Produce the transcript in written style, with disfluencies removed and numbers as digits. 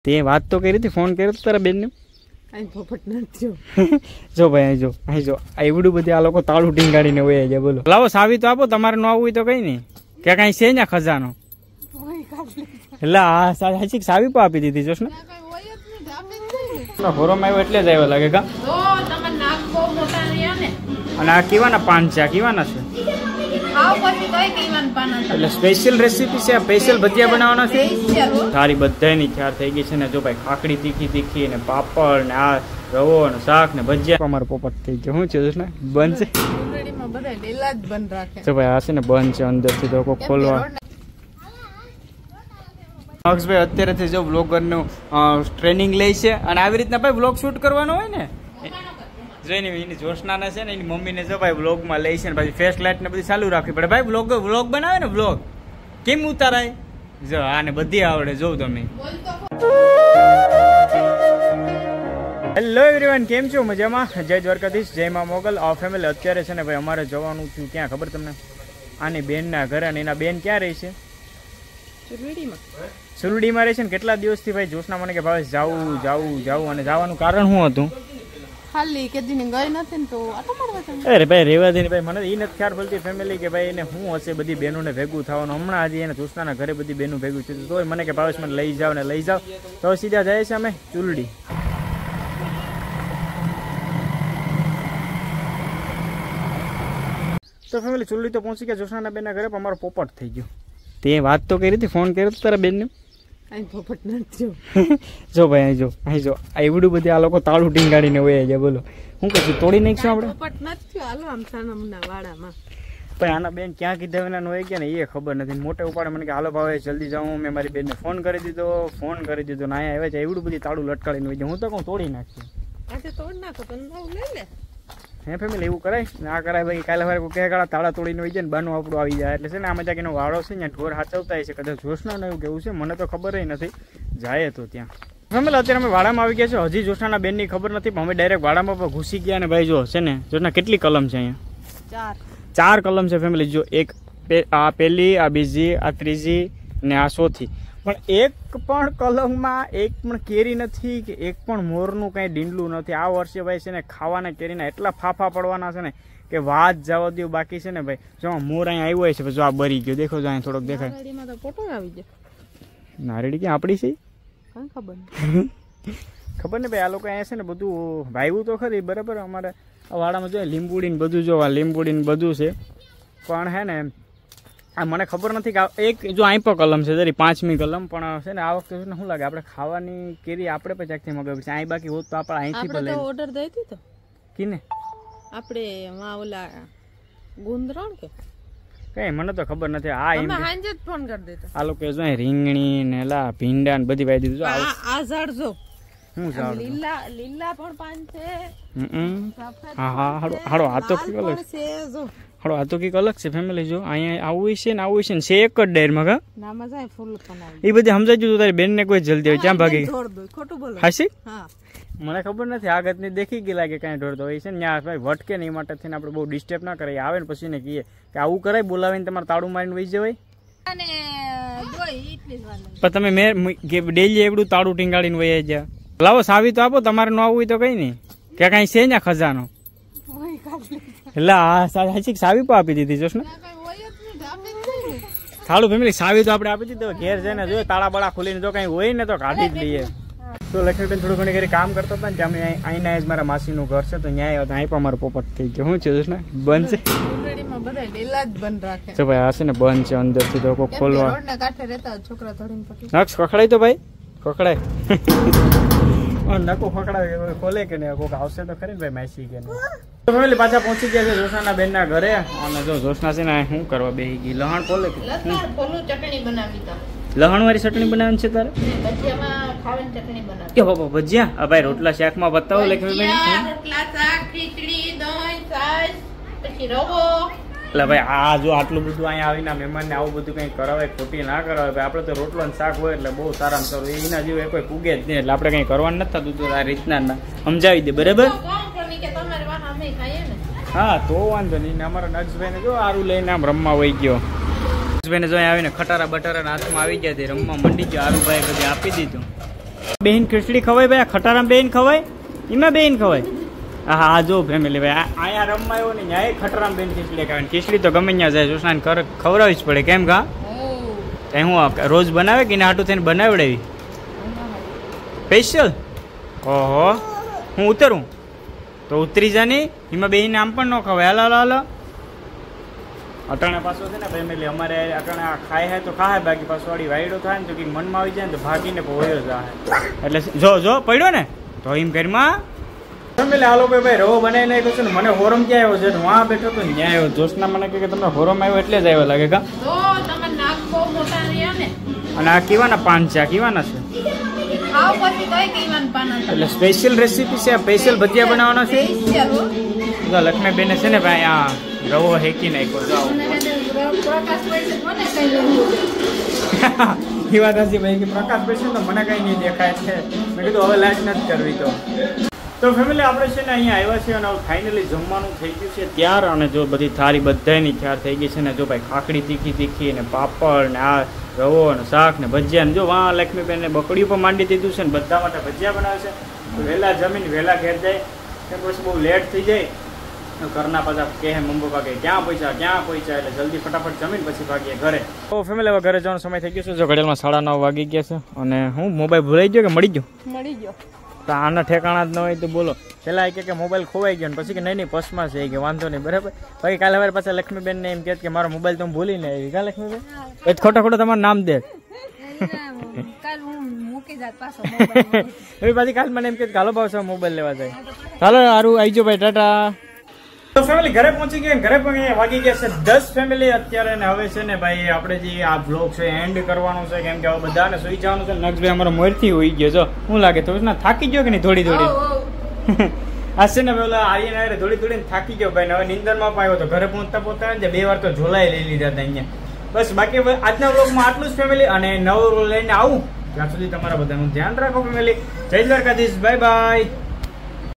તે વાત તો કરી હતી, ફોન કર્યો તારા બેન ને? જો ભાઈ અહીં જો એવડું બધી આ લોકો તાળું ટીંગાડીને વયા જાય. બોલો લાવો સાવી તો આપો, તમારે ન આવવું હોય તો કઈ નહીં કે કઈ છે ને ખજાનો. એટલે હા સાવી પણ આપી દીધી જોશ ને. હોરોમાં આવ્યો એટલે જ આવ્યો લાગે કા. અને આ કેવાના પાન છે? આ કેવાના છે? એટલે સ્પેશિયલ રેસીપી છે, સ્પેશિયલ ભજીયા બનાવવાના છે. સારી બધાની તૈયાર થઈ ગઈ છે ને. જો ભાઈ ખાખડી તીખી ને પાપડ ને આ રવો ને શાક ને ભજીયા. અમારો પોપટ થઈ ગયો. શું છે ને બંધ છે? જો ભાઈ આ છે ને બંધ છે અંદર થી, તો કોઈ ખોલવા. મક્ષભાઈ અત્યારેથી જો વ્લોગર નું ટ્રેનિંગ લે છે અને આવી રીતના ભાઈ વ્લોગ શૂટ કરવાનો હોય ને જોઈને એની જોશનાને છે ને એની મમ્મીને જો ભાઈ વ્લોગમાં લઈ છે ને પછી ફેસ લાઇટ ને બધી ચાલુ રાખવી પડે. ભાઈ વ્લોગ બનાવે ને વ્લોગ કેમ ઉતારાય? જો આને બધી આવડે. જોઉં તમે. હેલો એવરીવન, કેમ છો? મજામાં? જય દ્વારકાધીશ, જય મા મોગલ. આ ફેમિલી અત્યારે છે ને ભાઈ અમારે જવાનું છું ક્યાં ખબર તમને? આની બેનના ઘરે. અને એના બેન ક્યાં રહી છે? સુરડીમાં રહે છે ને. કેટલા દિવસથી ભાઈ જોશના મને કે ભાવેશ જાવું અને જવાનું કારણ શું હતું? ખાલી કે દિન ગઈ નથી ને તો આટો મારવા જવાનું. અરે ભાઈ રેવા દે ને ભાઈ, મને એ નથી ખ્યાલ પડતી ફેમિલી કે ભાઈ એને શું હશે બધી બહેનોને ભેગું થવાનું. હમણાં હજી એને જોશનાના ઘરે બધી બહેનો ભેગું છે તો મને કે ભાવેશ મને લઈ જાવ તો સીધા જાય છે અમે ચુલડી. તો ફેમિલી ચુલડી તો પહોંચી ગયા જોશનાના બેનના ઘરે, પણ અમારો પોપટ થઈ ગયો. તે વાત તો કરી હતી, ફોન કર્યો તારા બેનને? જો ભાઈ અહીં જો એવડું બધી આ લોકો તાળું ટીંગાડીને વયા જાય. બોલો હું કશું તોડી નાખશું આપણે? પણ આના બેન ક્યાં કીધા વિના હોય ગયા ને એ ખબર નથી. મોટે ઉપાડે મને કે હાલો ભાવે જલ્દી જાઉં. મેં મારી બેનને ફોન કરી દીધો ને અહીંયા આવે છે એવડું બધી તાળું લટકાડીને હોય. હું તો કહું તોડી નાખીએ. હે ફેમિલી એવું કરાય ના કરાય ભાઈ? કાલે વારે કોઈ કહેગાળા તાળા તોડીને હોય જાય ને બાનું આપણું આવી જાય એટલે છે ને આમાં જ્યાં એનો વાળો છે ને ઢોર હાચવતા છે. કદાચ જોશના એવું કેવું છે, મને તો ખબર નથી. જાય તો ત્યાં ફેમિલી અત્યારે અમે વાડામાં આવી ગયા છે. હજી જોશનાના બેનની ખબર નથી, પણ અમે ડાયરેક્ટ વાડામાં પણ ઘૂસી ગયા. અને ભાઈ જો છે ને જોશના કેટલી કલમ છે અહીંયા? 4 કલમ છે ફેમિલી. જો એક આ પહેલી, આ બીજી, આ ત્રીજી ને આ ચોથી. પણ એક પણ કલમમાં એક પણ કેરી નથી કે એક પણ મોરનું કઈ ડીંડલું નથી. આ વર્ષે ભાઈ છે ને ખાવાના કેરીના એટલા ફાફા પડવાના છે ને કે વાત જવા દો. બાકી છે ને ભાઈ જો મોર અહીંયા આવ્યો હોય છે, જો આ બરી ગયો. દેખો જો અહીંયા થોડોક દેખાય. નારેડી ક્યાં આપડી છે? ખબર ને ભાઈ. આ લોકો અહીંયા છે ને બધું વાવ્યું તો ખરી બરાબર. અમારે વાડામાં જો લીંબુડી ને બધું, જો આ લીંબુડી ને બધું છે. પણ હે ને આ મને ખબર નથી કે એક જો અહીં પણ કલમ છે જરી 5મી કલમ. પણ છે ને આ વખતે શું લાગે આપણે ખાવાની કેરી આપણે પણ ચાકથી મગાવી છે. અહીં બાકી હોત તો આપણે અહીંથી પણ લઈ ઓર્ડર દઈ દીધો. કીને આપણે ઓલા ગુંદરણ કે કઈ મને તો ખબર નથી. આ અમે હાંજે જ ફોન કરી દેતો. આ લોકો જો રીંગણી ને લા ભીંડા ને બધી વાઈ દીધું. આ ઝાડ જો હું ઝાડ લીલા પણ પાન છે. હા હાડો આ તો કઈ અલગ છે. હાડો આ તો કઈક અલગ છે ફેમિલી. જો અહીંયા આવું છે ને આવું છે ને છે એક જ ડાયરમાં કા એ બધી સમજાઈ ગયું. તારી બેન ને કોઈ જલ્દી હોય ક્યાં ભાગી હાસી? મને ખબર નથી. આગળ ની દેખી ગઈ લાગે કઈ ઢોરતો હોય છે ને ત્યાં ભાઈ વટકે ને એ માટે થઈને આપણે બહુ ડિસ્ટર્બ ના કરીએ. આવે ને પછી ને કહીએ કે આવું કરાય, બોલાવીને તમારે તાળું મારીને વહી જવાય. પણ તમે મેં ડેલી એવડું તાળું ટીંગાડીને વહી જાય. લાવો સાવી તો આપો, તમારે ન આવવું હોય તો કઈ નહીં કે કઈ છે ને ખજાનો. એટલે હા સાચી સાવી પણ આપી દીધી જોશ ને. સારું ફેમિલી સાવી તો આપણે આપી દીધું. ઘેર જઈને જોઈએ તાળા બાળા ખોલીને જો કઈ હોય ને તો કાઢી જ લઈએ. તો લક્ષ્મીબેન થોડું ઘણી ઘરે કામ કરતા હતા ને ત્યાં અમે અહીંના જ મારા માસીનું ઘર છે તો ત્યાં આવ્યો તો અહીં પણ અમારો પોપટ થઈ ગયો. શું છે જોશ ને બંધ છે? તો ભાઈ આ છે ને બંધ છે અંદરથી તો કોઈ ખોલવા નક્ષ ખખડાય તો ભાઈ ખખડાય. નકો ખકડાવે ખોલે કે નહીં કોઈક આવશે તો ખરી ને ભાઈ માસી કે તો ફેમિલી પાછા પહોંચી ગયા છે જોશનાના બેનના ઘરે. અને જો જોશના છે ને શું કરવા બેસી ગઈ? લહણ ખોલે કે લહણ વાળી ચટણી બનાવવાની છે તારે? કે બાબા ભજીયા ભાઈ રોટલા શાકમાં બતાવો લક્ષ્મીબેન. એટલે ભાઈ આ જો આટલું બધું અહીંયા આવીને મહેમાનને આવું બધું કંઈ કરાવે ખોટી ના કરાવે ભાઈ. આપણે તો રોટલો ને શાક હોય એટલે બહુ સારામાં સારું. એના જેવું કોઈ પૂગે જ નહીં એટલે આપણે કંઈ કરવાનું નથી થતું. તો આ રીતના સમજાવી દે બરાબર. હા તો વાંધો નહીં. અમારા નક્ષભાઈને જો આરું લઈને આમ રમવા વહી ગયો. નક્ષભાઈને જો આવીને ખટારા બટારા હાથમાં આવી ગયા તે રમવા મંડી ગયો. આરુભાઈ બધી આપી દીધું. બેન ખીચડી ખવાય ભાઈ, આ ખટારામ બેન ખવાય, એમાં બેન ખવાય. હા જો ફેમિલી ભાઈ અહીંયા રમવા આવ્યો ને ત્યાં ખટારામ બેન ખીચડી ખાવે. ખીચડી તો ગમે ત્યાં જાય જોશનાને ખવડાવી જ પડે. કેમ કા કઈ હું રોજ બનાવે કે હાટું થઈને બનાવડાવી સ્પેશિયલ? ઓહો હું ઉતરું તો ઉતરી જાની, એમાં બેહીને આમ પણ ન ખવાય. હાલો હાલો હાલો. અટાણા પાછો છે ને ફેમિલી અમારે અટાણા ખાય હે તો ખાય, બાકી પાછો વાળી વાયડો થાય ને તો કંઈક મનમાં આવી જાય ને તો ભાગીને પોયો જાય. એટલે જો પડ્યો ને તો એમ કરીમાં ફેમિલી આ લોકો ભાઈ રવો બનાવી નાખ્યો છે ને. મને હોરમ ક્યાં આવ્યો છે? હું બેઠો તો ત્યાં આવ્યો. જોશના મને કહે કે તમને હોરમ આવ્યો એટલે જ આવ્યો લાગે કા? અને આ કેવાના પાન છે? આ કેવાના છે? એટલે સ્પેશિયલ રેસીપી છે, સ્પેશિયલ ભજીયા બનાવવાનો છે. લક્ષ્મીબેને છે ને ભાઈ આ રવો હેકી નાખ્યો. એ વાત હશે ભાઈ કે પ્રકાશ પૈસે તો મને કઈ નહીં દેખાય છે. મેં કીધું હવે લાઈટ નથી કરવી. તો ફેમિલી આપણે છે ને અહીંયા આવ્યા છે અને ફાઇનલી જમવાનું થઈ ગયું છે ત્યાર. અને જો બધી થાળી બધાની તૈયાર થઈ ગઈ છે ને. જો ભાઈ ખાખડી તીખી ને પાપડ ને આ રવો ને શાક ને ભજીયા ને જો વાં લક્ષ્મીબેનને બકડીયું પણ માંડી દીધું છે ને બધા માટે ભજીયા બનાવે છે. તો વહેલા જમીન વહેલા ઘેર જાય કેમ પછી બહુ લેટ થઈ જાય. ઘરના પાછા કહે મમ્મી પપ્પા કે ક્યાં પહોંચ્યા એટલે જલ્દી ફટાફટ જમીન પછી ભાગીએ ઘરે. તો ફેમિલી હવે ઘરે જવાનો સમય થઈ ગયો છે. જો ઘડિયાળમાં 9:30 વાગી ગયા છે અને હું મોબાઈલ ભૂલાઈ ગયો કે મળી ગયો? તો આના ઠેકાણા જ ન હોય તો બોલો. પેલા એ કે મોબાઈલ ખોવાઈ ગયો ને પછી કે નહીં પર્સમાં છે કે વાંધો નહીં બરાબર. બાકી કાલે હવે પાછા લક્ષ્મીબેનને એમ કહે કે મારો મોબાઈલ તો હું ભૂલીને આવી. કા લક્ષ્મીબેન એ ખોટો તમારું નામ દે. પાછી કાલ મને એમ કે કાલો ભાવ મોબાઈલ લેવા જાય. ચાલો સારું આવી જાઓ ભાઈ, ટાટા. તો ફેમિલી ઘરે પહોંચી ગયા. ઘરે પણ વાગી ગયા છે 10 ફેમિલી અત્યારે. ને હવે છે ને ભાઈ આપણે જે આ બ્લોગ છે એન્ડ કરવાનું છે કેમ કે હવે બધાને સુઈ જવાનું છે. નક્ષભાઈ અમારો મોરથી હોઈ ગયો. જો શું લાગે તો થાકી ગયો કે નહીં? થોડી આ છે ને પેલા આર્યન થોડી થાકી ગયો ભાઈ. હવે નીંદરમાં પાયો તો ઘરે પહોંચતા 2 વાર તો ઝોલાઈ લઈ લીધા હતા અહીંયા. બસ બાકી આજના બ્લોગમાં આટલું જ ફેમિલી. અને નવો લઈને આવું ત્યાં સુધી તમારા બધાનું ધ્યાન રાખો ફેમિલી. જય દ્વારકાધીશ, બાય બાય.